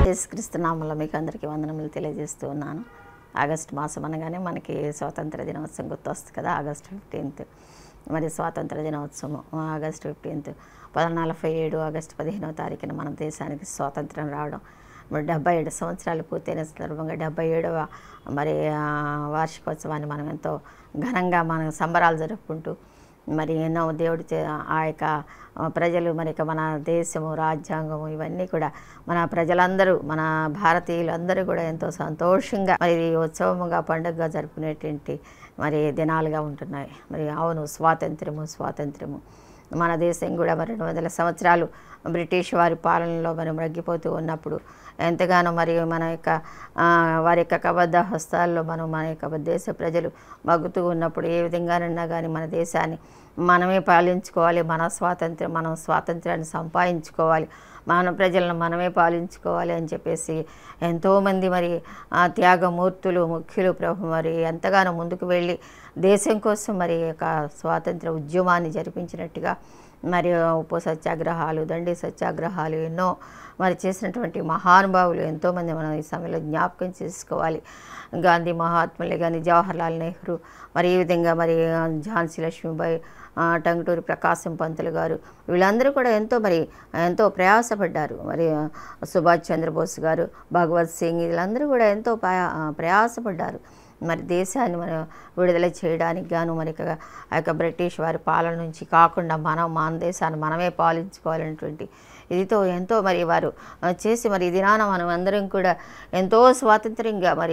యేసుక్రీస్తు నామములో మీకు అందరికీ వందనములు తెలియజేస్తూ ఉన్నాను. ఆగస్టు మాసం అనగానే మనకి స్వాతంత్ర దినోత్సవం గుర్తొస్తుంది కదా. ఆగస్టు 15th మరి స్వాతంత్ర దినోత్సవం ఆగస్టు 15th 1947 ఆగస్టు 15వ తారీఖున మన దేశానికి స్వాతంత్రం రావడం. మరి 77 సంవత్సరాలు పూర్తయిన సందర్భంగా 77వ మరి వార్షికోత్సవాన్ని మనం ఎంతో ఘనంగా మన సంబరాలు జరుపుకుంటూ మరి ఎన్నో దేవుడి ఆ యొక్క ప్రజలు మరి మన దేశము రాజ్యాంగము ఇవన్నీ కూడా మన ప్రజలందరూ మన భారతీయులు అందరూ కూడా ఎంతో సంతోషంగా మరి ఉత్సవముగా పండుగగా జరుపుకునేటువంటి మరి దినాలుగా ఉంటున్నాయి. మరి అవును, స్వాతంత్ర్యము మన దేశం కూడా మరి 200 సంవత్సరాలు బ్రిటిష్ వారి పాలనలో మరి మ్రగ్గిపోతూ ఉన్నప్పుడు ఎంతగానో మరి మన యొక్క వారి యొక్క కబద్ధ హస్తాల్లో మన యొక్క దేశ ప్రజలు మగ్గుతూ ఉన్నప్పుడు ఏ విధంగానన్నా కానీ మన దేశాన్ని మనమే పాలించుకోవాలి, మనం స్వాతంత్రాన్ని సంపాదించుకోవాలి, మన ప్రజలను మనమే పాలించుకోవాలి అని చెప్పేసి ఎంతోమంది మరి త్యాగమూర్తులు ముఖ్యులు ప్రభు మరి ఎంతగానో ముందుకు వెళ్ళి దేశం కోసం మరి యొక్క స్వాతంత్ర ఉద్యమాన్ని జరిపించినట్టుగా మరి ఉప్పు సత్యాగ్రహాలు, దండి సత్యాగ్రహాలు ఎన్నో మరి చేసినటువంటి మహానుభావులు ఎంతోమంది మనం ఈ సమయంలో జ్ఞాపకం చేసుకోవాలి. గాంధీ మహాత్ములే కానీ, జవహర్లాల్ నెహ్రూ, మరి ఈ విధంగా మరి ఝాన్సీ లక్ష్మీబాయి, టంగుటూరి ప్రకాశం పంతులు గారు, వీళ్ళందరూ కూడా ఎంతో ప్రయాసపడ్డారు. మరి సుభాష్ చంద్రబోస్ గారు, భగవత్ సింగ్, వీళ్ళందరూ కూడా ఎంతో ప్రయాసపడ్డారు మరి దేశాన్ని మనం విడుదల చేయడానికి గాను మరి ఆ యొక్క బ్రిటిష్ వారి పాలన నుంచి కాకుండా మన దేశాన్ని మనమే పాలించుకోవాలనేటువంటి ఇదితో ఎంతో మరి వారు చేసి మరి ఈ దినాన మనం అందరం కూడా ఎంతో స్వాతంత్ర్యంగా మరి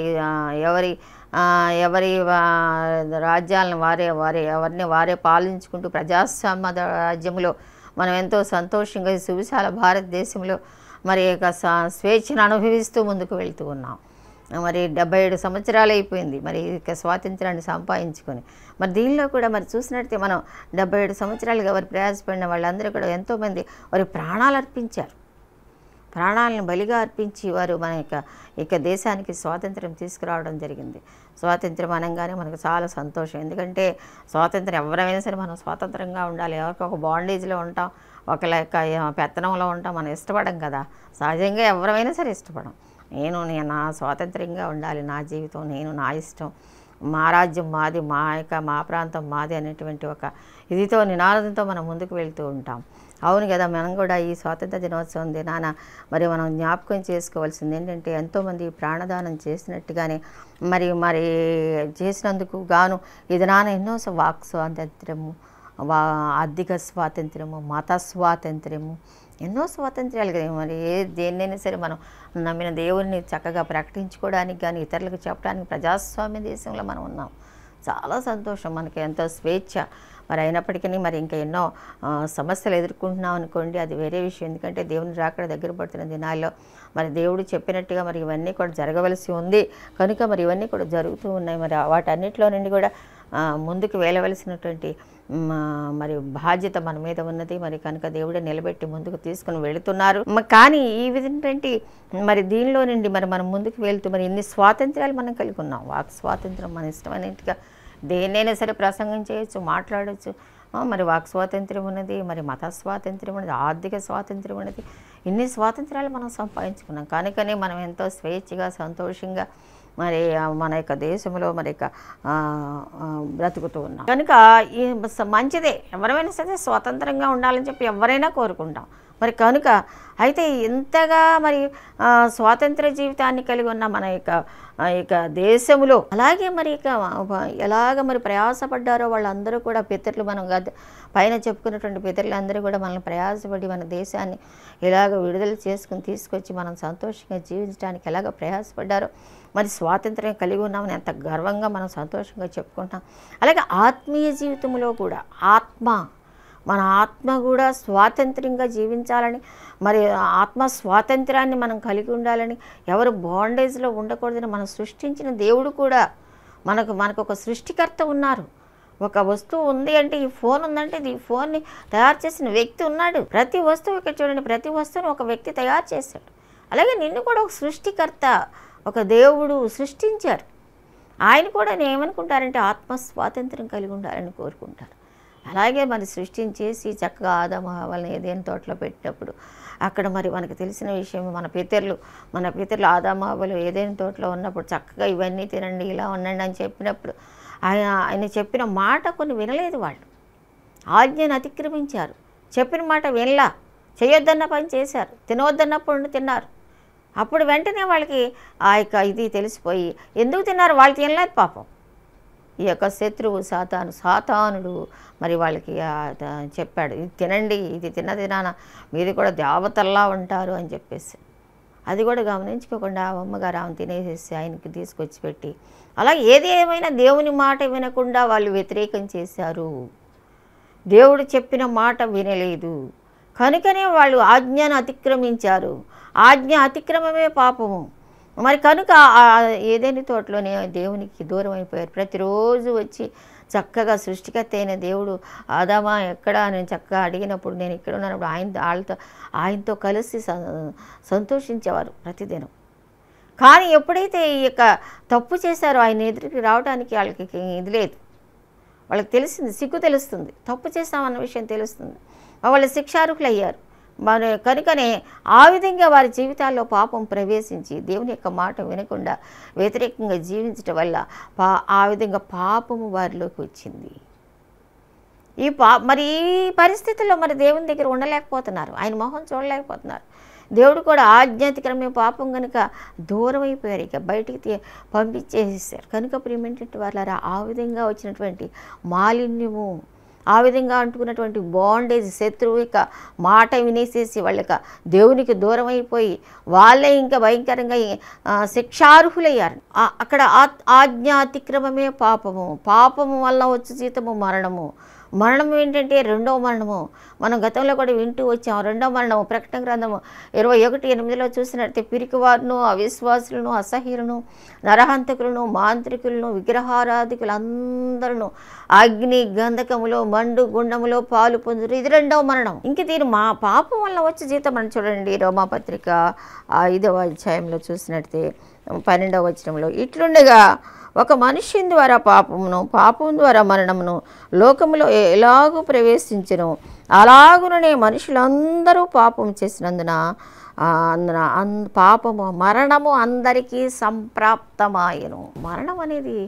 ఎవరి రాజ్యాలను ఎవరిని వారే పాలించుకుంటూ ప్రజాస్వామ్య రాజ్యంలో మనం ఎంతో సంతోషంగా సువిశాల భారతదేశంలో మరి యొక్క స్వేచ్ఛను అనుభవిస్తూ ముందుకు వెళ్తూ ఉన్నాం. మరి 77 సంవత్సరాలు అయిపోయింది మరి ఇక స్వాతంత్రాన్ని సంపాదించుకొని. మరి దీనిలో కూడా మరి చూసినట్టే మనం 77 సంవత్సరాలుగా వారు ప్రయాసపడిన వాళ్ళందరూ కూడా ఎంతోమంది వారి ప్రాణాలు అర్పించారు. ప్రాణాలను బలిగా అర్పించి వారు మన యొక్క దేశానికి స్వాతంత్రం తీసుకురావడం జరిగింది. స్వాతంత్రం అనగానే మనకు చాలా సంతోషం. ఎందుకంటే స్వాతంత్రం ఎవరైనా సరే మనం స్వాతంత్రంగా ఉండాలి. ఎవరికొక బాండేజ్లో ఉంటాం, ఒకళ్ళ యొక్క పెత్తనంలో ఉంటాం, మనం ఇష్టపడం కదా. సహజంగా ఎవరైనా సరే ఇష్టపడం. నేను నా స్వాతంత్ర్యంగా ఉండాలి, నా జీవితం నా ఇష్టం, మా రాజ్యం మాది, మా ప్రాంతం మాది అనేటువంటి ఒక ఇదితో నినాదంతో మనం ముందుకు వెళ్తూ ఉంటాం. అవును కదా. మనం కూడా ఈ స్వాతంత్ర దినోత్సవం దినాన మరి మనం జ్ఞాపకం చేసుకోవాల్సింది ఏంటంటే ఎంతోమంది ప్రాణదానం చేసినట్టుగానే మరి చేసినందుకు గాను ఈ దినాన ఎన్నో వాక్ స్వాతంత్ర్యము, ఆర్థిక స్వాతంత్ర్యము, మత స్వాతంత్ర్యము, ఎన్నో స్వాతంత్ర్యాలు కదా. మరి దేన్నైనా సరే మనం నమ్మిన దేవుణ్ణి చక్కగా ప్రకటించుకోవడానికి కానీ ఇతరులకు చెప్పడానికి ప్రజాస్వామ్య దేశంలో మనం ఉన్నాం. చాలా సంతోషం, మనకి ఎంతో స్వేచ్ఛ. మరి అయినప్పటికీ మరి ఇంకా ఎన్నో సమస్యలు ఎదుర్కొంటున్నాం అనుకోండి, అది వేరే విషయం. ఎందుకంటే దేవుని రాకడ దగ్గర పడుతున్న దినాల్లో మరి దేవుడు చెప్పినట్టుగా మరి ఇవన్నీ కూడా జరగవలసి ఉంది కనుక మరి ఇవన్నీ కూడా జరుగుతూ ఉన్నాయి. మరి వాటన్నిటిలో నుండి కూడా ముందుకు వెళ్ళవలసినటువంటి మరి బాధ్యత మన మీద ఉన్నది. మరి కనుక దేవుడే నిలబెట్టి ముందుకు తీసుకుని వెళుతున్నారు. కానీ ఈ విధంగా మరి దీనిలో నుండి మనం ముందుకు వెళ్తూ మరి ఇన్ని స్వాతంత్ర్యాలు మనం కలిగి ఉన్నాం. వాక్ స్వాతంత్రం, మన ఇష్టమైనట్టుగా దేన్నైనా సరే ప్రసంగం చేయొచ్చు, మాట్లాడవచ్చు. మరి వాక్ స్వాతంత్ర్యం ఉన్నది, మరి మత స్వాతంత్ర్యం ఉన్నది, ఆర్థిక స్వాతంత్ర్యం ఉన్నది. ఇన్ని స్వాతంత్ర్యాలు మనం సంపాదించుకున్నాం కనుకనే మనం ఎంతో స్వేచ్ఛగా సంతోషంగా మరి మన యొక్క దేశంలో మరి బ్రతుకుతూ ఉన్నాం. కనుక ఈ మంచిదే, ఎవరైనా సరే స్వతంత్రంగా ఉండాలని చెప్పి ఎవరైనా కోరుకుంటాం. మరి కనుక అయితే ఇంతగా మరి స్వాతంత్ర జీవితాన్ని కలిగి ఉన్న మన యొక్క దేశంలో అలాగే మరి ఎలాగ మరి ప్రయాసపడ్డారో వాళ్ళందరూ కూడా పితరులు, మనం పైన చెప్పుకున్నటువంటి పితరులందరూ కూడా మనల్ని ప్రయాసపడి మన దేశాన్ని ఎలాగ విడుదల చేసుకుని తీసుకొచ్చి మనం సంతోషంగా జీవించడానికి ఎలాగ ప్రయాసపడ్డారో మరి స్వాతంత్రం కలిగి ఉన్నామని ఎంత గర్వంగా మనం సంతోషంగా చెప్పుకుంటాం. అలాగే ఆత్మీయ జీవితంలో కూడా మన ఆత్మ కూడా స్వాతంత్ర్యంగా జీవించాలని, మరి ఆత్మ స్వాతంత్రాన్ని మనం కలిగి ఉండాలని, ఎవరు బాండేజ్లో ఉండకూడదని మనం సృష్టించిన దేవుడు కూడా మనకు ఒక సృష్టికర్త ఉన్నారు. ఒక వస్తువు ఉంది అంటే, ఈ ఫోన్ ఉందంటే ఈ ఫోన్ని తయారు చేసిన వ్యక్తి ఉన్నాడు. ప్రతి వస్తువు ఇక్కడ చూడండి, ప్రతి వస్తువుని ఒక వ్యక్తి తయారు చేశాడు. అలాగే నిన్ను కూడా ఒక సృష్టికర్త, ఒక దేవుడు సృష్టించారు. ఆయన కూడా ఏమనుకుంటారంటే ఆత్మ స్వాతంత్రం కలిగి ఉండాలని కోరుకుంటారు. అలాగే మరి సృష్టించేసి చక్కగా ఆదాము హవ్వలను ఏదైనా తోటలో పెట్టినప్పుడు అక్కడ మరి మనకు తెలిసిన విషయం మన పితరులు ఆదాము హవ్వలు ఏదైనా తోటలో ఉన్నప్పుడు చక్కగా ఇవన్నీ తినండి ఇలా ఉండండి అని చెప్పినప్పుడు ఆయన చెప్పిన మాట కొన్ని వినలేదు. వాళ్ళు ఆజ్ఞను అతిక్రమించారు, చెప్పిన మాట వినలా, చేయొద్దన్న పని చేశారు, తినవద్దన్నప్పుడు తిన్నారు. అప్పుడు వెంటనే వాళ్ళకి ఆ యొక్క ఇది తెలిసిపోయి ఎందుకు తిన్నారు, వాళ్ళు తినలేదు పాపం. ఈ యొక్క శత్రువు సాతానుడు మరి వాళ్ళకి చెప్పాడు, ఇది తినండి, ఇది తినాన మీరు కూడా దేవతల్లా ఉంటారు అని చెప్పేసి. అది కూడా గమనించుకోకుండా అమ్మగారు ఆమె తినేసేసి ఆయనకి తీసుకొచ్చి పెట్టి అలా ఏది ఏమైనా దేవుని మాట వినకుండా వాళ్ళు వ్యతిరేకం చేశారు. దేవుడు చెప్పిన మాట వినలేదు కనుకనే వాళ్ళు ఆజ్ఞను అతిక్రమించారు. ఆజ్ఞ అతిక్రమమే పాపము. మరి కనుక ఏదైనా తోటలోనే దేవునికి దూరం అయిపోయారు. ప్రతిరోజు వచ్చి చక్కగా సృష్టికర్త అయిన దేవుడు ఆదామా ఎక్కడా నేను చక్కగా అడిగినప్పుడు నేను ఇక్కడ ఉన్నప్పుడు ఆయనతో కలిసి సంతోషించేవారు ప్రతిదినం. కానీ ఎప్పుడైతే ఈ యొక్క తప్పు చేశారో ఆయన ఎదురికి రావడానికి వాళ్ళకి ఇది లేదు. వాళ్ళకి తెలిసింది, సిగ్గు తెలుస్తుంది, తప్పు చేస్తామన్న విషయం తెలుస్తుంది. వాళ్ళు శిక్షార్హులు అయ్యారు. మరి కనుకనే ఆ విధంగా వారి జీవితాల్లో పాపం ప్రవేశించి దేవుని యొక్క మాట వినకుండా వ్యతిరేకంగా జీవించడం వల్ల ఆ విధంగా పాపము వారిలోకి వచ్చింది. మరి ఈ పరిస్థితుల్లో మరి దేవుని దగ్గర ఉండలేకపోతున్నారు, ఆయన మొహం చూడలేకపోతున్నారు. దేవుడు కూడా ఆజ్ఞాతిక్రమే పాపం కనుక దూరం అయిపోయారు, ఇక బయటికి పంపించేసేసారు. కనుక ప్రియమైనటువంటి వాళ్ళారా ఆ విధంగా వచ్చినటువంటి మాలిన్యము, ఆ విధంగా అంటుకున్నటువంటి బాండేజ్, శత్రువు యొక్క మాట వినేసేసి వాళ్ళక దేవునికి దూరం అయిపోయి వాళ్ళే ఇంకా భయంకరంగా శిక్షార్హులయ్యారు. అక్కడ ఆజ్ఞ అతిక్రమమే పాపము వల్ల వచ్చే జీతము మరణము. మరణం ఏంటంటే రెండవ మరణము. మనం గతంలో కూడా వింటూ వచ్చాము. రెండవ మరణము ప్రకటన గ్రంథము 21:8 చూసినట్టే పిరికివారును, అవిశ్వాసులను, అసహ్యులను, నరహంతకులను, మాంత్రికులను, విగ్రహారాధికులందరూ అగ్ని గంధకములో మండు గుండములో పాలు పొందురు. ఇది రెండవ మరణం. ఇంక దీని పాపం వల్ల వచ్చే జీతం మనం చూడండి రోమాపత్రిక 5వ అధ్యాయంలో చూసినట్టే 12వ వచనంలో ఇట్లుండగా ఒక మనుష్యుని ద్వారా పాపం ద్వారా మరణమును లోకములో ఎలాగూ ప్రవేశించెను, అలాగుననే మనుషులందరూ పాపం చేసినందున మరణము అందరికీ సంప్రాప్తమాయను. మరణం అనేది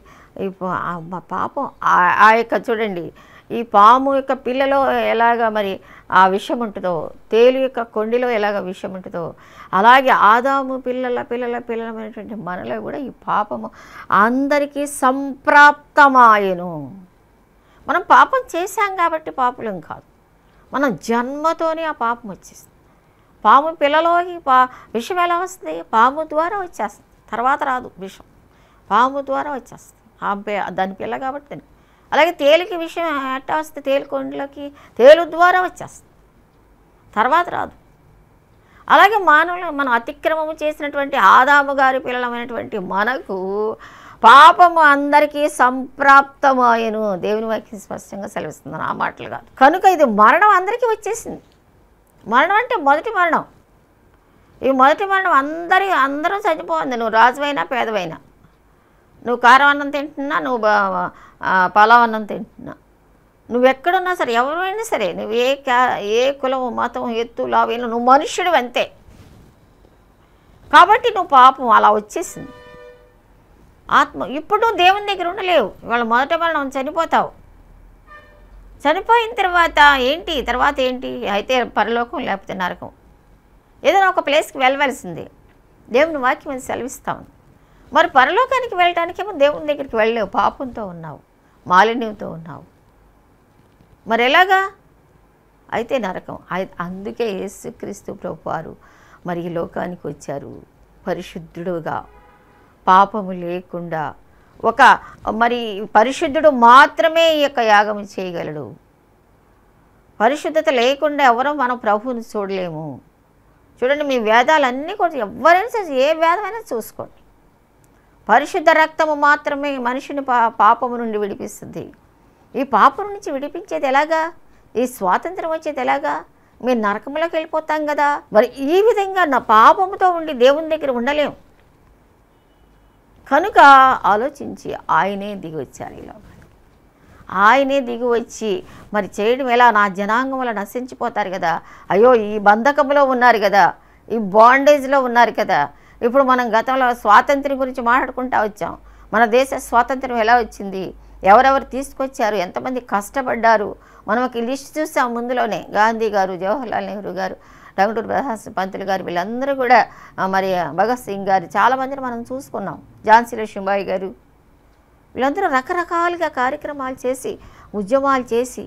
పాపం ఆ యొక్క చూడండి, ఈ పాము యొక్క పిల్లలో ఎలాగ మరి ఆ విషం ఉంటుందో, తేలు యొక్క కొండిలో ఎలాగ విషం ఉంటుందో, అలాగే ఆదాము పిల్లలమైనటువంటి మనలో కూడా ఈ పాపము అందరికీ సంప్రాప్తమాయను. మనం పాపం చేశాం కాబట్టి పాపులం కాదు, మనం జన్మతోనే ఆ పాపం వచ్చేస్తుంది. పాము పిల్లలోకి విషం ఎలా వస్తుంది? పాము ద్వారా వచ్చేస్తుంది, తర్వాత రాదు విషం, పాము ద్వారా వచ్చేస్తుంది. దాని పిల్ల కాబట్టి. అలాగే తేలికి విషయం ఎట్టా వస్తే తేలు కొండలకి తేలు ద్వారా వచ్చేస్తుంది, తర్వాత రాదు. అలాగే మనం అతిక్రమము చేసినటువంటి ఆదాము గారి పిల్లలమైనటువంటి మనకు పాపము అందరికీ సంప్రాప్తమాయను. దేవుని వాక్యం స్పష్టంగా సెలవిస్తున్నాను, ఆ మాటలు కాదు. కనుక ఇది మరణం అందరికీ వచ్చేసింది. మరణం అంటే మొదటి మరణం. ఈ మొదటి మరణం అందరూ చనిపోయింది. నువ్వు రాజువైనా పేదవైనా, నువ్వు కారం అన్నం తింటున్నా, నువ్వు పలావ్ అన్నం తింటున్నా, నువ్వెక్కడున్నా సరే, ఎవరైనా సరే, నువ్వు ఏ కులం, మతం, ఎత్తు, లావేనా, నువ్వు మనుష్యుడు అంతే. కాబట్టి నువ్వు పాపం అలా వచ్చేసింది. ఇప్పుడు నువ్వు దేవుని దగ్గర ఉండలేవు. ఇవాళ మొదట మరణం చనిపోతావు. చనిపోయిన తర్వాత ఏంటి? అయితే పరలోకం లేకపోతే నరకం. ఏదైనా ఒక ప్లేస్కి వెళ్ళవలసింది. దేవుని వాక్యం అని సెలవిస్తాము. మరి పరలోకానికి వెళ్ళటానికేమో దేవుని దగ్గరికి వెళ్ళలేవు, పాపంతో ఉన్నావు, మాలిన్యంతో ఉన్నావు. మరి ఎలాగా? అయితే నరకం. అందుకే యేసుక్రీస్తు ప్రభువారు మరి ఈ లోకానికి వచ్చారు, పరిశుద్ధుడుగా, పాపము లేకుండా. మరి పరిశుద్ధుడు మాత్రమే ఈ యొక్క యాగం చేయగలడు. పరిశుద్ధత లేకుండా ఎవరో మనం ప్రభువుని చూడలేము. చూడండి, మీ వేదాలన్నీ కూడా ఎవరైనా సరే, ఏ వేదమైనా చూసుకోండి, పరిశుద్ధ రక్తము మాత్రమే మనిషిని పాపము నుండి విడిపిస్తుంది. ఈ పాపం నుంచి విడిపించేది ఎలాగా? ఈ స్వాతంత్రం వచ్చేది ఎలాగా? మేము నరకంలోకి వెళ్ళిపోతాం కదా. మరి ఈ విధంగా నా పాపముతో ఉండి దేవుని దగ్గర ఉండలేం. కనుక ఆలోచించి ఆయనే దిగి వచ్చారు ఈ లోకానికి. ఆయనే దిగి వచ్చి మరి చేయడం ఎలా, నా జనాంగంలో నశించిపోతారు కదా, అయ్యో ఈ బంధకంలో ఉన్నారు కదా, ఈ బాండేజ్లో ఉన్నారు కదా. ఇప్పుడు మనం గతంలో స్వాతంత్ర్యం గురించి మాట్లాడుకుంటూ వచ్చాం. మన దేశ స్వాతంత్ర్యం ఎలా వచ్చింది, ఎవరెవరు తీసుకొచ్చారు, ఎంతమంది కష్టపడ్డారు, మనం ఒక లిస్ట్ చూసాం ముందులోనే. గాంధీ గారు, జవహర్లాల్ నెహ్రూ గారు, టంగుటూరి ప్రకాశం పంతులు గారు, వీళ్ళందరూ కూడా మరి భగత్ సింగ్ గారు, చాలామందిని మనం చూసుకున్నాం. ఝాన్సీ లక్ష్మీబాయి గారు, వీళ్ళందరూ రకరకాలుగా కార్యక్రమాలు చేసి, ఉద్యమాలు చేసి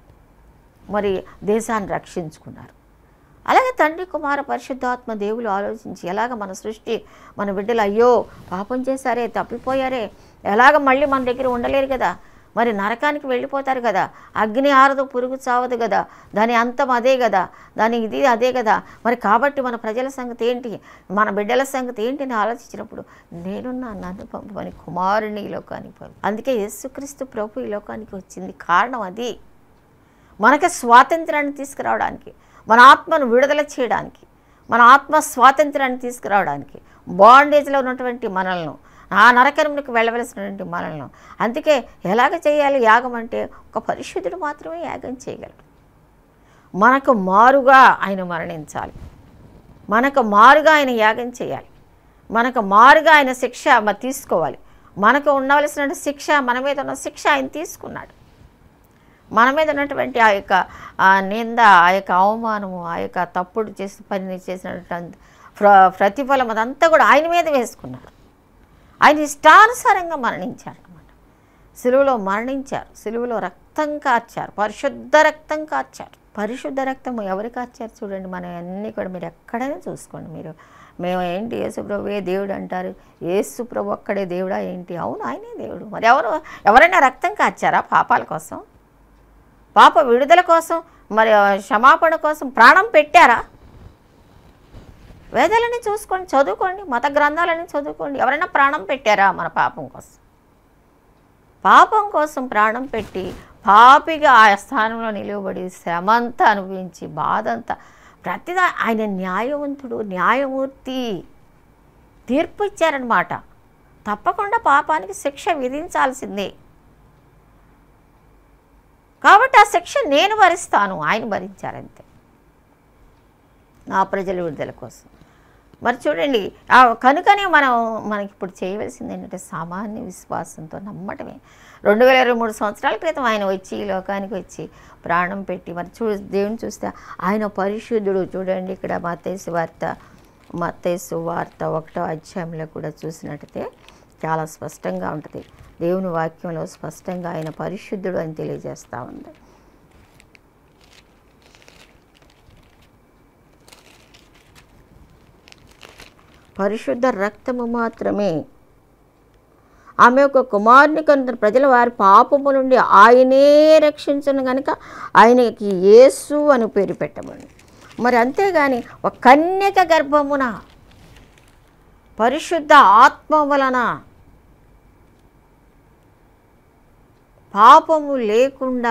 మరి దేశాన్ని రక్షించుకున్నారు. అలాగే తండ్రి కుమార పరిశుద్ధాత్మ దేవులు ఆలోచించి ఎలాగ మన సృష్టి, మన బిడ్డలు అయ్యో పాపం చేశారే, తప్పిపోయారే, ఎలాగ మళ్ళీ మన దగ్గర ఉండలేరు కదా, మరి నరకానికి వెళ్ళిపోతారు కదా, అగ్ని ఆరదు పురుగు చావదు కదా, దాని అంతం అదే కదా, దాని ఇది అదే కదా, మరి కాబట్టి మన ప్రజల సంగతి ఏంటి, మన బిడ్డల సంగతి ఏంటి అని ఆలోచించినప్పుడు నన్ను పంపమని కుమారుని ఈ లోకానికి పంపి. అందుకే యేసుక్రీస్తు ప్రభు ఈ లోకానికి వచ్చింది కారణం అది. మనకి స్వాతంత్రాన్ని తీసుకురావడానికి, మన ఆత్మను విడుదల చేయడానికి, మన ఆత్మ స్వాతంత్రాన్ని తీసుకురావడానికి, బాండేజ్లో ఉన్నటువంటి మనల్ని, ఆ నరకములకు వెళ్ళవలసినటువంటి మనల్ని. అందుకే ఎలాగ చేయాలి యాగం అంటే, ఒక పరిశుద్ధుడు మాత్రమే యాగం చేయగలడు. మనకు మారుగా ఆయన మరణించాలి, మనకు మారుగా ఆయన యాగం చేయాలి, మనకు మారుగా ఆయన శిక్ష తీసుకోవాలి. మనకు ఉండవలసిన శిక్ష, మన మీద ఉన్న శిక్ష ఆయన తీసుకున్నాడు. మన మీద ఉన్నటువంటి ఆ యొక్క నింద, ఆ యొక్క అవమానము, ఆ యొక్క తప్పుడు పని చేసినటువంటి ప్రతిఫలం అదంతా కూడా ఆయన మీద వేసుకున్నారు. ఆయన ఇష్టానుసారంగా మరణించారు అన్నమాట. సిలువలో మరణించారు, సిలువలో రక్తం కార్చారు, పరిశుద్ధ రక్తం కార్చారు. పరిశుద్ధ రక్తము ఎవరు కార్చారు చూడండి. మనం అన్నీ కూడా మీరు ఎక్కడైనా చూసుకోండి. మేము ఏంటి యేసుప్రభువే దేవుడు అంటారు, యేసుప్రభు ఒక్కడే దేవుడా ఏంటి? అవును, ఆయనే దేవుడు. మరి ఎవరైనా రక్తం కార్చారా పాపాల కోసం, పాప విడుదల కోసం, మరి క్షమాపణ కోసం ప్రాణం పెట్టారా? వేదాలని చూసుకోండి, చదువుకోండి, మత గ్రంథాలని చదువుకోండి. ఎవరైనా ప్రాణం పెట్టారా మన పాపం కోసం? పాపం కోసం ప్రాణం పెట్టి పాపిగా ఆ స్థానంలో నిలువబడి శ్రమంతా అనుభవించి బాధంతా ప్రతిదా ఆయన న్యాయవంతుడు, న్యాయమూర్తి, తీర్పు ఇచ్చారనమాట. తప్పకుండా పాపానికి శిక్ష విధించాల్సిందే. కాబట్టి ఆ శిక్ష నేను భరిస్తాను, ఆయన భరించారంతే నా ప్రజల విడుదల కోసం. మరి చూడండి, కనుకనే మనకి ఇప్పుడు చేయవలసింది ఏంటంటే సామాన్య విశ్వాసంతో నమ్మటమే. 2023 సంవత్సరాల క్రితం ఆయన వచ్చి ఈ లోకానికి వచ్చి ప్రాణం పెట్టి మరి దేవుని చూస్తే ఆయన పరిశుద్ధుడు. చూడండి ఇక్కడ మత్తయి వార్త 1వ అధ్యాయంలో కూడా చూసినట్టయితే చాలా స్పష్టంగా ఉంటుంది. దేవుని వాక్యంలో స్పష్టంగా ఆయన పరిశుద్ధుడు అని తెలియజేస్తూ ఉంది. పరిశుద్ధ రక్తము మాత్రమే ఆమె యొక్క కుమారుని కనుక ప్రజల వారి పాపము నుండి ఆయనే రక్షించను కనుక ఆయనకి యేసు అని పేరు పెట్టబడి. మరి అంతేగాని ఒక కన్యక గర్భమున పరిశుద్ధ ఆత్మ వలన పాపము లేకుండా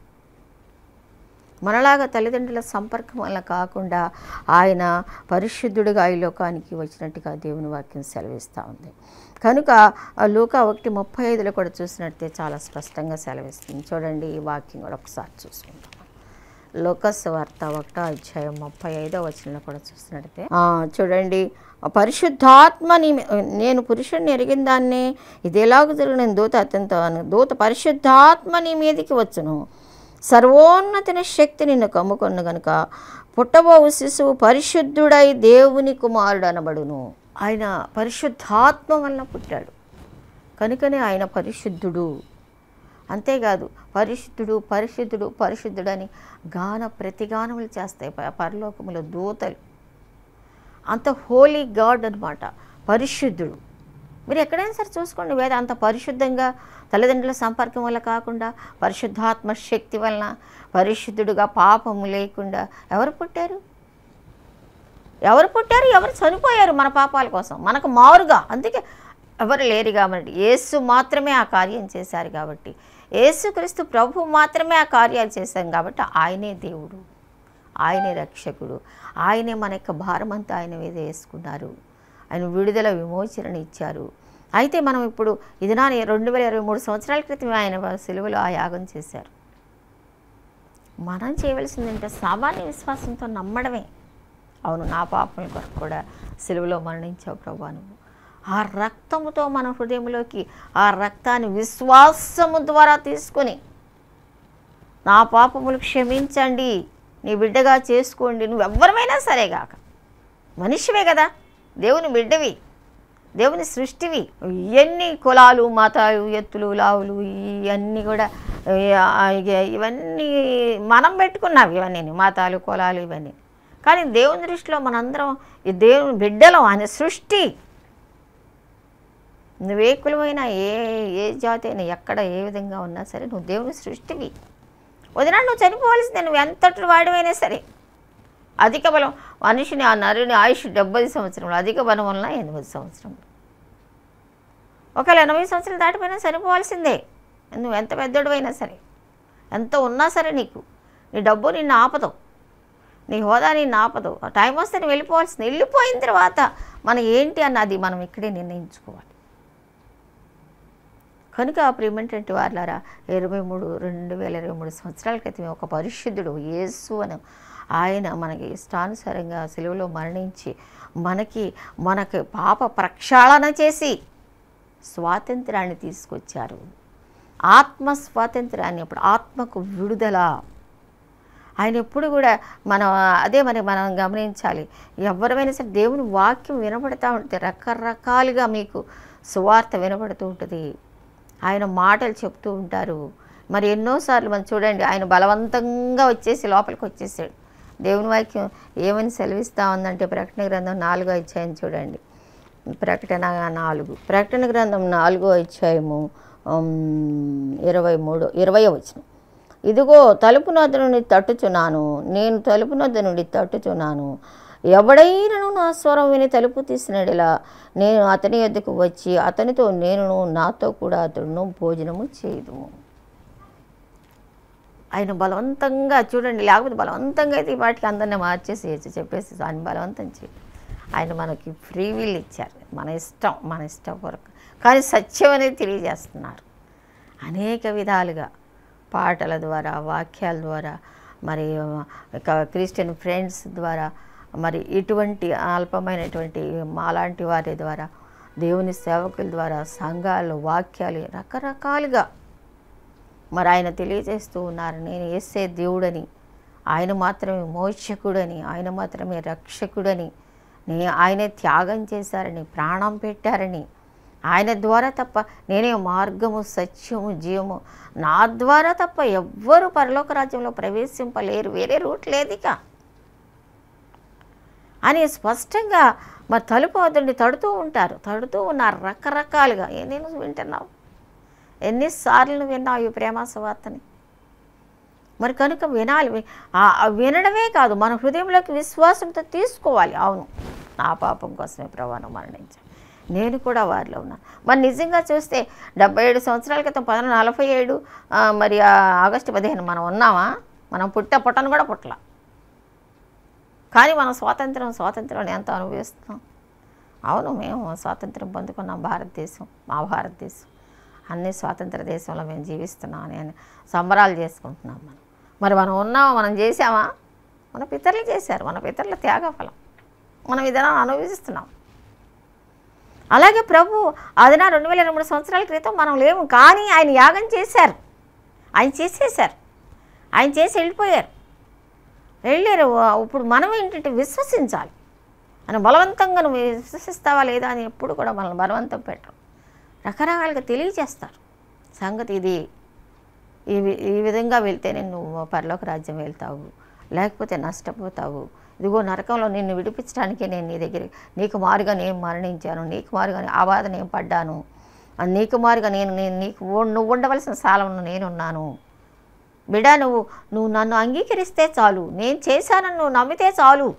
మనలాగా తల్లిదండ్రుల సంపర్కం వల్ల కాకుండా ఆయన పరిశుద్ధుడిగా ఈ లోకానికి వచ్చినట్టుగా దేవుని వాక్యం సెలవిస్తూ ఉంది. కనుక లూకా 1:35 కూడా చూసినట్టే చాలా స్పష్టంగా సెలవిస్తుంది. చూడండి, ఈ వాక్యం కూడా ఒకసారి చూసుకుంటాం. లూకాసు వార్త 1వ అధ్యాయం 35వ వచనంలో కూడా చూసినట్టే చూడండి, పరిశుద్ధాత్మ నేను పురుషుడిని ఎరిగిన దాన్నే ఇది ఎలాగ జరిగిన దూత పరిశుద్ధాత్మ నీ మీదికి వచ్చును, సర్వోన్నతిని శక్తి నిన్ను కమ్ముకొను గనుక పుట్టబోవు శిశువు పరిశుద్ధుడై దేవుని కుమారుడు అనబడును. ఆయన పరిశుద్ధాత్మ వలన పుట్టాడు కనుకనే ఆయన పరిశుద్ధుడు. అంతేకాదు పరిశుద్ధుడు పరిశుద్ధుడు పరిశుద్ధుడని ప్రతిగానములు చేస్తాయి పరలోకములో దూతలు. అంత హోలీ గాడ్ అనమాట పరిశుద్ధుడు. మీరు ఎక్కడైనా సరే చూసుకోండి, వేద అంత పరిశుద్ధంగా తల్లిదండ్రుల సంపర్కం వల్ల కాకుండా పరిశుద్ధాత్మ శక్తి వలన పరిశుద్ధుడుగా పాపము లేకుండా ఎవరు పుట్టారు? ఎవరు చనిపోయారు మన పాపాల కోసం, మనకు మారుగా. అందుకే ఎవరు లేరు కాబట్టి యేసు మాత్రమే ఆ కార్యం చేశారు. కాబట్టి యేసుక్రీస్తు ప్రభు మాత్రమే ఆ కార్యాలు చేశాం కాబట్టి ఆయనే దేవుడు, ఆయనే రక్షకుడు, ఆయనే మన యొక్క భారం అంతా ఆయన మీద వేసుకున్నారు. ఆయన విడుదల విమోచన ఇచ్చారు. అయితే మనం ఇప్పుడు ఇది నా 2023 సంవత్సరాల క్రితం ఆయన సిలువలో ఆ యాగం చేశారు. మనం చేయవలసింది ఏంటంటే సామాన్య విశ్వాసంతో నమ్మడమే. అవును, నా పాపల కొరకు కూడా సిలువలో మరణించావు ప్రభువా నువ్వు. ఆ రక్తముతో మన హృదయంలోకి ఆ రక్తాన్ని విశ్వాసము ద్వారా తీసుకొని నా పాపములు క్షమించండి, నీ బిడ్డగా చేసుకోండి. నువ్వు ఎవ్వరమైనా సరే గాక, మనిషివే కదా, దేవుని బిడ్డవి, దేవుని సృష్టివి. ఎన్ని కులాలు మతాలు ఎత్తులు లావులు ఇవన్నీ కూడా ఇవన్నీ మనం పెట్టుకున్నాం, ఇవన్నీ మతాలు కులాలు ఇవన్నీ. కానీ దేవుని దృష్టిలో మనందరం ఈ దేవుని బిడ్డలం, ఆయన సృష్టి. నువ్వే కులమైనా ఏ జాతి అయినా ఎక్కడ ఏ విధంగా ఉన్నా సరే నువ్వు దేవుని సృష్టివి. వదినా నువ్వు చనిపోవాల్సిందే, నువ్వు ఎంతటి వాడివైనా సరే. అధిక బలం మనిషిని ఆ నరుని ఆయుష్ 70 సంవత్సరములు, అధిక బలం వలన 8 సంవత్సరములు. ఒకవేళ 80 సంవత్సరాలు దాటిపోయినా చనిపోవాల్సిందే. నువ్వు ఎంత పెద్దోడివైనా సరే, ఎంత ఉన్నా సరే నీకు నీ డబ్బు నిన్ను ఆపదు, నీ హోదా నిన్ను ఆపదు. ఆ టైం వస్తే నువ్వు వెళ్ళిపోవాల్సింది. వెళ్ళిపోయిన తర్వాత మనం ఏంటి అన్నది మనం ఇక్కడే నిర్ణయించుకోవాలి. కనుక ప్రియమైనటువంటి వారులారా, 2023 సంవత్సరాల క్రితమే ఒక పరిశుద్ధుడు యేసు అని ఆయన మనకి ఇష్టానుసారంగా సిలువలో మరణించి మనకి పాప ప్రక్షాళన చేసి స్వాతంత్రాన్ని తీసుకొచ్చారు. ఆత్మ స్వాతంత్రాన్ని, అప్పుడు ఆత్మకు విడుదల. ఆయన ఎప్పుడు కూడా మనం గమనించాలి. ఎవరైనా సరే దేవుని వాక్యం వినపడుతూ ఉంటుంది, రకరకాలుగా మీకు సువార్త వినపడుతూ ఉంటుంది, ఆయన మాటలు చెప్తూ ఉంటారు. మరి ఎన్నోసార్లు మనం చూడండి, ఆయన బలవంతంగా వచ్చేసి లోపలికి వచ్చేసాడు. దేవుని వాక్యం ఏమని సెలవిస్తూ ఉందంటే ప్రకటన గ్రంథం 4వ అధ్యాయం చూడండి. ప్రకటన గ్రంథం 4వ అధ్యాయము 20వ వచనం. ఇదిగో తలుపు నొద్ద నుండి తట్టుచున్నాను, నేను తలుపు నొద్ద నుండి తట్టుచున్నాను. ఎవడైనను నా స్వరం విని తలుపు తీసినడిలా నేను అతని యొద్దకు వచ్చి అతనితో నేనును నాతో కూడా అతడును భోజనము చేయుదుము. ఆయన బలవంతంగా చూడండి, లేకపోతే బలవంతంగా అయితే ఈ వాటికి అందరినీ మార్చేసేయచ్చు, చెప్పేసి ఆయన బలవంతం చేయ. ఆయన మనకి ఫ్రీ విల్ ఇచ్చారు, మన ఇష్టం కొరకు. కానీ సత్యం అనేది తెలియజేస్తున్నారు అనేక విధాలుగా, పాటల ద్వారా, వాక్యాల ద్వారా, మరి క్రిస్టియన్ ఫ్రెండ్స్ ద్వారా, మరి ఇటువంటి అల్పమైనటువంటి మాలాంటి వారి ద్వారా, దేవుని సేవకుల ద్వారా, సంఘాలు వాక్యాలు రకరకాలుగా మరి ఆయన తెలియజేస్తూ ఉన్నారు. నేను యేసే దేవుడని, ఆయన మాత్రమే మోక్షకుడని, ఆయన మాత్రమే రక్షకుడని, ఆయనే త్యాగం చేశారని, ప్రాణం పెట్టారని, ఆయన ద్వారా తప్ప నేనే మార్గము సత్యము జీవము, నా ద్వారా తప్ప ఎవ్వరూ పరలోక రాజ్యంలో ప్రవేశింపలేరు, వేరే రూట్ లేదు ఇక అని స్పష్టంగా మరి తలుపు వద్దండి తడుతూ ఉన్నారు రకరకాలుగా. నేను వింటున్నావు, ఎన్నిసార్లు విన్నావు ఈ ప్రేమ సువార్తని? మరి కనుక వినాలి. వినడమే కాదు, మన హృదయంలోకి విశ్వాసంతో తీసుకోవాలి. అవును, నా పాపం కోసమే ప్రభువును మరణించాను, నేను కూడా వారిలో ఉన్నాను. మరి నిజంగా చూస్తే 77 సంవత్సరాల క్రితం 1947 మరి ఆగస్టు 15 మనం ఉన్నామా? మనం పుట్టను కూడా పుట్టల. కానీ మనం స్వాతంత్రం ఎంత అనుభవిస్తున్నాం. అవును, మేము స్వాతంత్రం పొందుకున్నాం. మా భారతదేశం అన్ని స్వాతంత్ర దేశంలో మేము జీవిస్తున్నాం అని సంబరాలు చేసుకుంటున్నాం. మరి మనం ఉన్నామా? మనం చేసామా? మన పితరులు చేశారు, మన పితరుల త్యాగఫలం మనం విధానం అనుభవిస్తున్నాం. అలాగే ప్రభు అది 2023 సంవత్సరాల క్రితం మనం లేము, కానీ ఆయన యాగం చేశారు, ఆయన చేసేశారు, ఆయన చేసి వెళ్ళారు. ఇప్పుడు మనం ఏంటంటే విశ్వసించాలి. అని బలవంతంగా నువ్వు విశ్వసిస్తావా లేదా అని ఎప్పుడు కూడా మనల్ని బలవంతం పెట్టరు, రకరకాలుగా తెలియజేస్తారు. సంగతి ఇది, ఈ విధంగా వెళ్తేనే నువ్వు పరలోక రాజ్యం వెళ్తావు, లేకపోతే నష్టపోతావు. ఇదిగో నరకంలో నిన్ను విడిపించడానికే నేను నీ దగ్గర, నీకు మారుగా నేను మరణించాను, నీకు మారుగా ఆ బాధ నేను పడ్డాను, నీకు మారుగా నువ్వు ఉండవలసిన స్థానంలో నేనున్నాను. బిడ్డ, నువ్వు నన్ను అంగీకరిస్తే చాలు, నేను చేశానని నువ్వు నమ్మితే చాలు,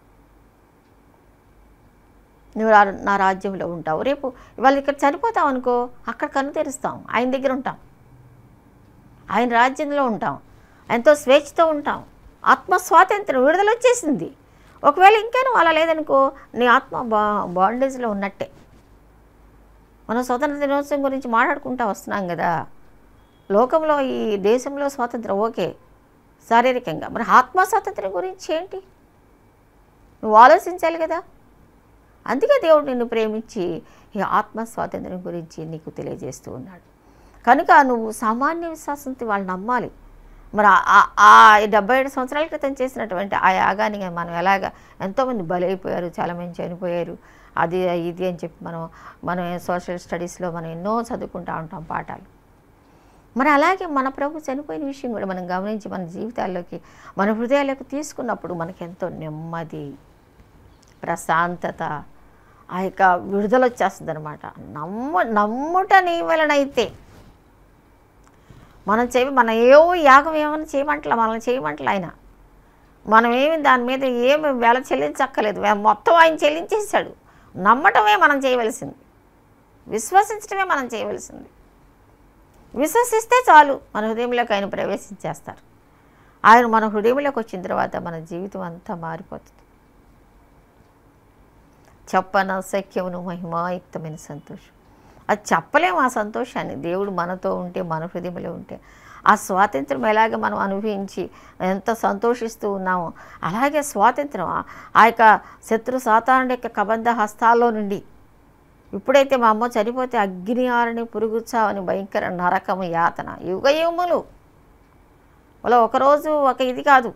నువ్వు నా రాజ్యంలో ఉంటావు. రేపు ఇవాళ ఇక్కడ చనిపోతావు అనుకో, అక్కడ కన్ను తెరుస్తాం, ఆయన దగ్గర ఉంటాం, ఆయన రాజ్యంలో ఉంటాం, ఆయనతో స్వేచ్ఛతో ఉంటాం. ఆత్మ స్వాతంత్రం విడుదల వచ్చేసింది. ఒకవేళ ఇంకా నువ్వు అలా లేదనుకో, నీ ఆత్మ బాండేజ్లో ఉన్నట్టే. మనం స్వాతంత్ర దినోత్సవం గురించి మాట్లాడుకుంటూ వస్తున్నాం కదా. లోకంలో ఈ దేశంలో స్వాతంత్రం ఓకే శారీరకంగా, మరి ఆత్మ స్వాతంత్రం గురించి ఏంటి నువ్వు ఆలోచించాలి కదా. అందుకే దేవుడు నిన్ను ప్రేమించి ఈ ఆత్మ స్వాతంత్రం గురించి నీకు తెలియజేస్తూ ఉన్నాడు. కనుక నువ్వు సామాన్య విశ్వాసంతో వాళ్ళు నమ్మాలి. మరి ఆ 77 సంవత్సరాల క్రితం చేసినటువంటి ఆ యాగాన్ని మనం ఎలాగా ఎంతోమంది బలైపోయారు, చాలామంది చనిపోయారు, అది ఇది అని చెప్పి మనం సోషల్ స్టడీస్లో మనం ఎన్నో చదువుకుంటూ ఉంటాం పాఠాలు. మరి అలాగే మన ప్రభు చనిపోయిన విషయం కూడా మనం గమనించి మన జీవితాల్లోకి మన హృదయాల్లోకి తీసుకున్నప్పుడు మనకి ఎంతో నెమ్మది, ప్రశాంతత, ఆ యొక్క విడుదల వచ్చేస్తుంది అనమాట. నమ్ముట నీ వలనైతే మనం యాగం ఏమైనా చేయమంటలా, మనల్ని చేయమంటలా ఆయన. మనమేమి దాని మీద ఏమి వెల చెల్లించక్కలేదు, మొత్తం ఆయన చెల్లించేశాడు. నమ్మటమే మనం చేయవలసింది, విశ్వసించడమే మనం చేయవలసింది. విశ్వసిస్తే చాలు మన హృదయంలోకి ఆయన ప్రవేశించేస్తారు. ఆయన మన హృదయంలోకి వచ్చిన తర్వాత మన జీవితం అంతా మారిపోతుంది. చెప్పన సఖ్యమును మహిమాయుక్తమైన సంతోషం, అది చెప్పలేము. ఆ సంతోషాన్ని దేవుడు మనతో ఉంటే, మన హృదయంలో ఉంటే, ఆ స్వాతంత్రం ఎలాగ మనం అనుభవించి ఎంత సంతోషిస్తూ ఉన్నామో అలాగే స్వాతంత్రం ఆ యొక్క శత్రు సాతానుడి యొక్క కబంధ హస్తాల్లో నుండి, ఇప్పుడైతే మా అమ్మ చనిపోతే అగ్ని ఆరని పురుగుచావని భయంకర నరకము యాతన యుగయుగములు, అలా ఒకరోజు ఒక ఇది కాదు,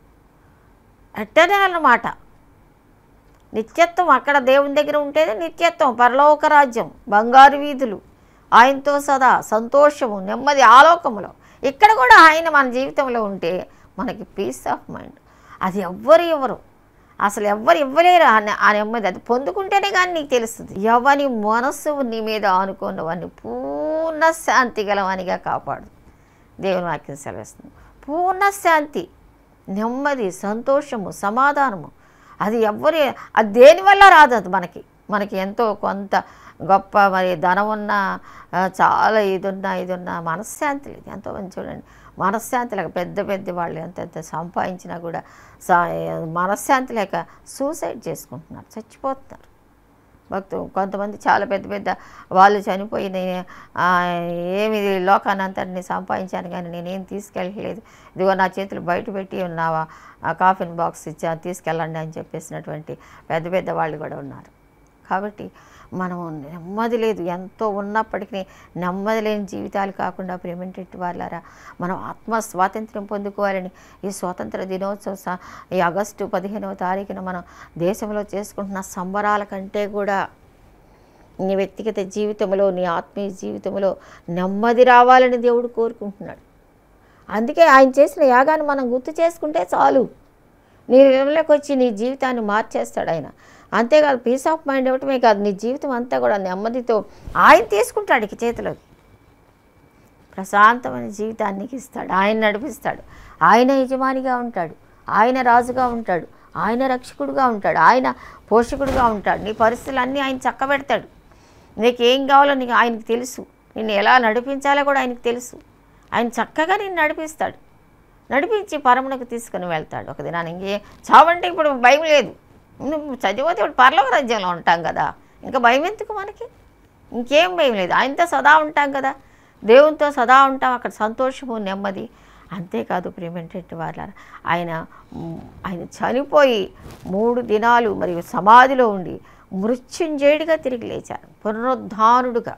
ఎట్టనే అన్నమాట. నిత్యత్వం అక్కడ దేవుని దగ్గర ఉంటేనే నిత్యత్వం, పరలోక రాజ్యం, బంగారు వీధులు, ఆయనతో సదా సంతోషము, నెమ్మది ఆలోకములో. ఇక్కడ కూడా ఆయన మన జీవితంలో ఉంటే మనకి పీస్ ఆఫ్ మైండ్. అది ఎవ్వరు అసలు ఇవ్వలేరు ఆ నెమ్మది. అది పొందుకుంటేనే కానీ నీకు తెలుస్తుంది. ఎవని మనస్సు నీ మీద ఆనుకున్న వాడిని పూర్ణ శాంతి గలవానిగా కాపాడు. దేవుని వాక్యం సెలవిస్తుంది. పూర్ణ శాంతి, నెమ్మది, సంతోషము, సమాధానము, అది అది దేనివల్ల రాదు. అది మనకి ఎంతో కొంత గొప్ప మరి ధనం ఉన్నా, చాలా ఇదున్నా మనశ్శాంతి లేదు. ఎంతోమంది చూడండి మనశ్శాంతి లేక పెద్ద వాళ్ళు ఎంత సంపాదించినా కూడా మనశ్శాంతి లేక సూసైడ్ చేసుకుంటున్నారు, చచ్చిపోతున్నారు భక్తులు. కొంతమంది చాలా పెద్ద వాళ్ళు చనిపోయి ఏమి లోకానంతటిని సంపాదించాను కానీ నేనేం తీసుకెళ్ళలేదు, ఇదిగో నా చేతులు బయట పెట్టి ఉన్నావా, కాఫిన్ బాక్స్ ఇచ్చా తీసుకెళ్ళండి అని చెప్పేసినటువంటి పెద్ద వాళ్ళు కూడా ఉన్నారు. కాబట్టి మనం నెమ్మది లేదు, ఎంతో ఉన్నప్పటికీ నెమ్మది లేని జీవితాలు కాకుండా ప్రేమేంటి వాళ్ళారా, మనం ఆత్మ స్వాతంత్ర్యం పొందుకోవాలని ఈ స్వాతంత్ర దినోత్సవం ఈ ఆగస్టు 15వ తారీఖున మనం దేశంలో చేసుకుంటున్న సంబరాల కంటే కూడా నీ వ్యక్తిగత జీవితంలో, నీ ఆత్మీయ జీవితంలో నెమ్మది రావాలని దేవుడు కోరుకుంటున్నాడు. అందుకే ఆయన చేసిన యాగాన్ని మనం గుర్తు చేసుకుంటే చాలు, నీ హృదయంలోకి వచ్చి నీ జీవితాన్ని మార్చేస్తాడు ఆయన. అంతేకాదు పీస్ ఆఫ్ మైండ్ ఇవ్వటమే కాదు, నీ జీవితం అంతా కూడా నెమ్మదితో ఆయన తీసుకుంటాడు ఇక చేతిలోకి. ప్రశాంతమైన జీవితాన్ని ఇస్తాడు, ఆయన నడిపిస్తాడు, ఆయన యజమానిగా ఉంటాడు, ఆయన రాజుగా ఉంటాడు, ఆయన రక్షకుడుగా ఉంటాడు, ఆయన పోషకుడుగా ఉంటాడు. నీ పరిస్థితులన్నీ ఆయన చక్కబెడతాడు. నీకేం కావాలో నీకు ఆయనకు తెలుసు, నిన్ను ఎలా నడిపించాలో కూడా ఆయనకు తెలుసు. ఆయన చక్కగా నిన్ను నడిపిస్తాడు, నడిపించి పరమునకు తీసుకుని వెళ్తాడు. ఒక దినాన్ని ఇంకే చావంటే ఇప్పుడు భయం లేదు, నువ్వు చదివితే ఇప్పుడు పరలోక రాజ్యంలో ఉంటాం కదా, ఇంకా భయం ఎందుకు మనకి, ఇంకేం భయం లేదు. ఆయనతో సదా ఉంటాం కదా, దేవునితో సదా ఉంటాం, అక్కడ సంతోషము, నెమ్మది. అంతేకాదు ప్రేమేంటి వాళ్ళ ఆయన చనిపోయి 3 దినాలు మరియు సమాధిలో ఉండి మృత్యుంజయుడిగా తిరిగి లేచారు, పునరుద్ధానుడుగా.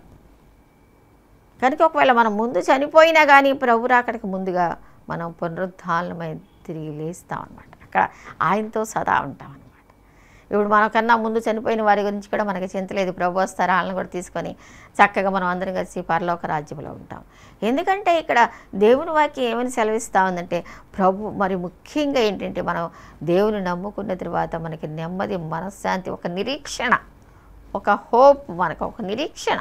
కనుక ఒకవేళ మనం ముందు చనిపోయినా కానీ ప్రభు రాకడికి ముందుగా మనం పునరుద్ధానమై తిరిగి లేస్తాం అన్నమాట. అక్కడ ఆయనతో సదా ఉంటాం అన్నమాట. ఇప్పుడు మనకన్నా ముందు చనిపోయిన వారి గురించి కూడా మనకి చింతలేదు. ప్రభు వస్తారు, వాళ్ళని కూడా తీసుకొని చక్కగా మనం అందరం కలిసి పరలోక రాజ్యంలో ఉంటాం. ఎందుకంటే ఇక్కడ దేవుని వాక్యం ఏమని సెలవిస్తూ ఉందంటే, ప్రభు మరి ముఖ్యంగా ఏంటంటే మనం దేవుని నమ్ముకున్న తర్వాత మనకి నెమ్మది, మనశ్శాంతి, ఒక నిరీక్షణ, ఒక హోప్, మనకు ఒక నిరీక్షణ.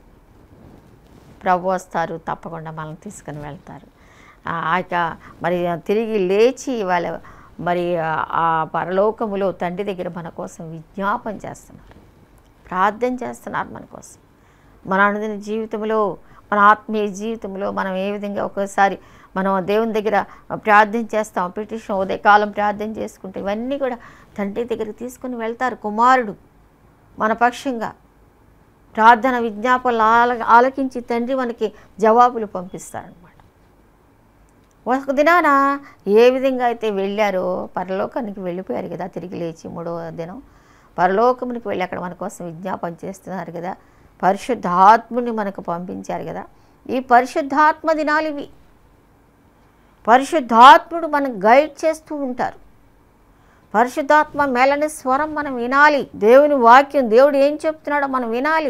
ప్రభు వస్తారు, తప్పకుండా మనల్ని తీసుకుని వెళ్తారు. మరి తిరిగి లేచి వాళ్ళ మరి ఆ పరలోకములో తండ్రి దగ్గర మన కోసం విజ్ఞాపన చేస్తున్నారు, ప్రార్థన చేస్తున్నారు మన కోసం. మన అనుదిన జీవితంలో, మన ఆత్మీయ జీవితంలో మనం ఏ విధంగా ఒక్కోసారి మనం దేవుని దగ్గర ప్రార్థన చేస్తాం, పిటిషన్ ఉదయకాలం ప్రార్థన చేసుకుంటే ఇవన్నీ కూడా తండ్రి దగ్గరికి తీసుకుని వెళ్తారు కుమారుడు మన పక్షంగా. ప్రార్థన విజ్ఞాపనలు ఆలకించి తండ్రి మనకి జవాబులు పంపిస్తారనమాట. ఒక దినాన ఏ విధంగా అయితే వెళ్ళారో పరలోకానికి వెళ్ళిపోయారు కదా, తిరిగి లేచి మూడవ దినం పరలోకమునికి వెళ్ళి అక్కడ మన కోసం విజ్ఞాపన చేస్తున్నారు కదా, పరిశుద్ధాత్ముని మనకు పంపించారు కదా. ఈ పరిశుద్ధాత్మ దినాలు ఇవి. పరిశుద్ధాత్ముడు మనకు గైడ్ చేస్తూ ఉంటారు. పరిశుద్ధాత్మ మేలని స్వరం మనం వినాలి. దేవుని వాక్యం, దేవుడు ఏం చెప్తున్నాడో మనం వినాలి.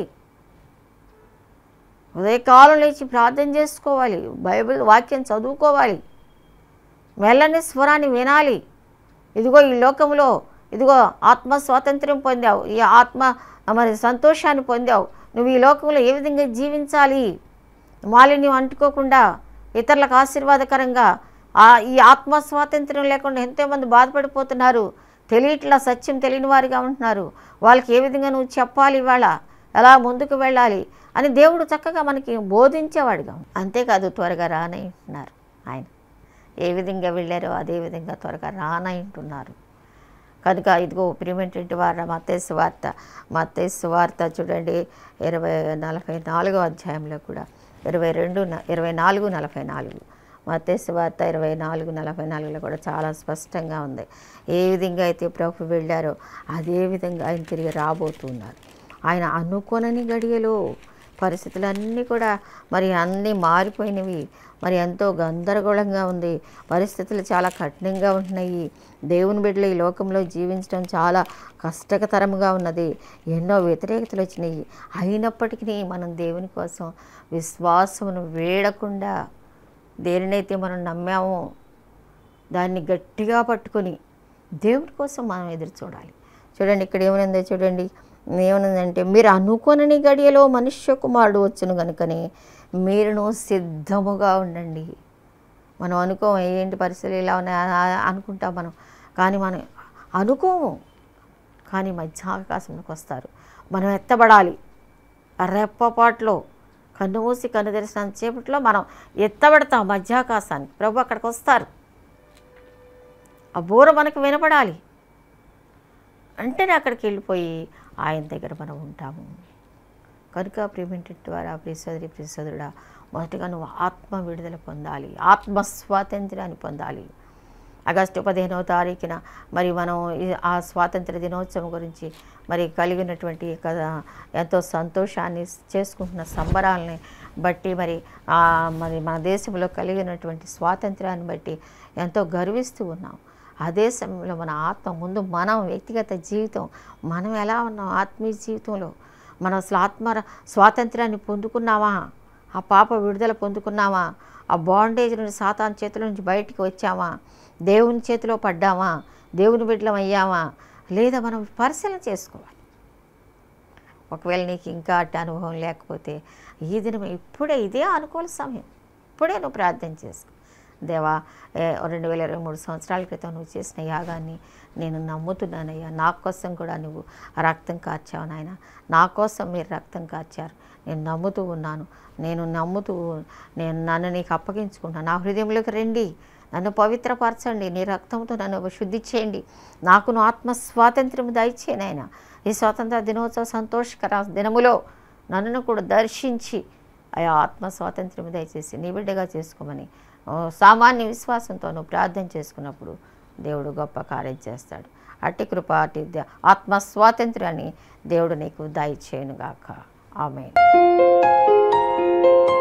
ఉదయకాలం లేచి ప్రార్థన చేసుకోవాలి, బైబిల్ వాక్యం చదువుకోవాలి, మెల్లని స్వరాన్ని వినాలి. ఇదిగో ఈ లోకంలో ఇదిగో ఆత్మ స్వాతంత్ర్యం పొందావు, ఈ ఆత్మ మరి సంతోషాన్ని పొందావు, నువ్వు ఈ లోకంలో ఏ విధంగా జీవించాలి, మాలిన్యం అంటుకోకుండా ఇతరులకు ఆశీర్వాదకరంగా. ఈ ఆత్మ స్వాతంత్ర్యం లేకుండా ఎంతోమంది బాధపడిపోతున్నారు, తెలియట్లా, సత్యం తెలియని వారిగా ఉంటున్నారు. వాళ్ళకి ఏ విధంగా నువ్వు చెప్పాలి, ఇవాళ ఎలా ముందుకు వెళ్ళాలి అని దేవుడు చక్కగా మనకి బోధించేవాడుగా. అంతేకాదు త్వరగా రానంటున్నారు. ఆయన ఏ విధంగా వెళ్ళారో అదే విధంగా త్వరగా రానంటున్నారు. కనుక ఇదిగో ప్రియమైనటువంటి వారు మత్తయి సువార్త చూడండి 44వ అధ్యాయంలో కూడా 24:44 మత్తయి సువార్త 24:44లో కూడా చాలా స్పష్టంగా ఉంది. ఏ విధంగా అయితే ప్రభు వెళ్ళారో అదే విధంగా ఆయన తిరిగి రాబోతున్నారు. ఆయన అనుకోనని గడియలో పరిస్థితులన్నీ కూడా మరి అన్నీ మారిపోయినవి. మరి ఎంతో గందరగోళంగా ఉంది, పరిస్థితులు చాలా కఠినంగా ఉంటున్నాయి. దేవుని బిడ్డలు ఈ లోకంలో జీవించడం చాలా కష్టతరంగా ఉన్నది. ఎన్నో వ్యతిరేకతలు వచ్చినాయి. అయినప్పటికీ మనం దేవుని కోసం విశ్వాసమును వేడకుండా దేనినైతే మనం నమ్మామో దాన్ని గట్టిగా పట్టుకొని దేవుని కోసం మనం ఎదురు చూడాలి. చూడండి ఇక్కడ ఏమనుందో చూడండి. ఏమనుందంటే, మీరు అనుకోనని గడియలో మనుష్య కుమారుడు వచ్చును కనుకనే మీరును సిద్ధముగా ఉండండి. మనం అనుకోము, ఏంటి పరిస్థితులు ఇలా ఉన్నాయి అనుకుంటాం మనం, కానీ మనం అనుకోము. కానీ మధ్యాకాశంలోకి వస్తారు, మనం ఎత్తబడాలి. రెప్పపాట్లో కన్ను మూసి కన్ను తెరిసినంత సేపట్లో మనం ఎత్తబడతాం మధ్యాకాశానికి. ప్రభు అక్కడికి వస్తారు. ఆ బోర మనకు వినపడాలి. వెంటనే అక్కడికి వెళ్ళిపోయి ఆయన దగ్గర మనం ఉంటాము. కనుక ప్రియమైనటువంటి ద్వారా ప్రియసోదరుడా, మొదటిగా నువ్వు ఆత్మ విడుదల పొందాలి, ఆత్మ స్వాతంత్ర్యాన్ని పొందాలి. ఆగస్టు 15వ తారీఖున మరి మనం ఆ స్వాతంత్ర దినోత్సవం గురించి మరి కలిగినటువంటి ఎంతో సంతోషాన్ని చేసుకుంటున్న సంబరాలని బట్టి మరి మన దేశంలో కలిగినటువంటి స్వాతంత్రాన్ని బట్టి ఎంతో గర్విస్తూ ఉన్నాం. అదే సమయంలో మన ఆత్మ ముందు మనం వ్యక్తిగత జీవితం మనం ఎలా ఉన్నాం, ఆత్మీయ జీవితంలో మనం అసలు స్వాతంత్రాన్ని పొందుకున్నామా, ఆ పాప విడుదల పొందుకున్నామా, ఆ బాండేజ్ నుండి సాతాను చేతుల నుంచి బయటికి వచ్చామా, దేవుని చేతిలో పడ్డామా, దేవుని బిడ్డలం అయ్యామా లేదా మనం పరిశీలన చేసుకోవాలి. ఒకవేళ నీకు ఇంకా అట్టి అనుభవం లేకపోతే ఈ దినం ఇప్పుడే ఇదే అనుకూల సమయం, ఇప్పుడే నువ్వు ప్రార్థన చేసుకో. దేవా, 2023 సంవత్సరాల క్రితం నువ్వు చేసిన యాగాన్ని నేను నమ్ముతున్నానయ్యా. నా కోసం కూడా నువ్వు రక్తం కార్చావు నాయన, నా కోసం మీరు రక్తం కార్చారు. నేను నమ్ముతూ ఉన్నాను, నన్ను నీకు అప్పగించుకుంటాను. నా హృదయంలోకి రండి, నన్ను పవిత్రపరచండి, నీ రక్తంతో నన్ను శుద్ధి చేయండి, నాకును ఆత్మ స్వాతంత్ర్యం దయచేయండి ఆయన. ఈ స్వాతంత్ర దినోత్సవ సంతోషకర దినములో నన్ను కూడా దర్శించి ఆయా ఆత్మ స్వాతంత్ర్యం దయచేసి నీ బిడ్డగా చేసుకోమని సామాన్య విశ్వాసంతో నువ్వు ప్రార్థన చేసుకున్నప్పుడు దేవుడు గొప్ప కార్యం చేస్తాడు. అట్టి కృప, అట్టి ఆత్మ స్వాతంత్ర్యాన్ని దేవుడు నీకు దయచేయునుగాక. ఆమేన్.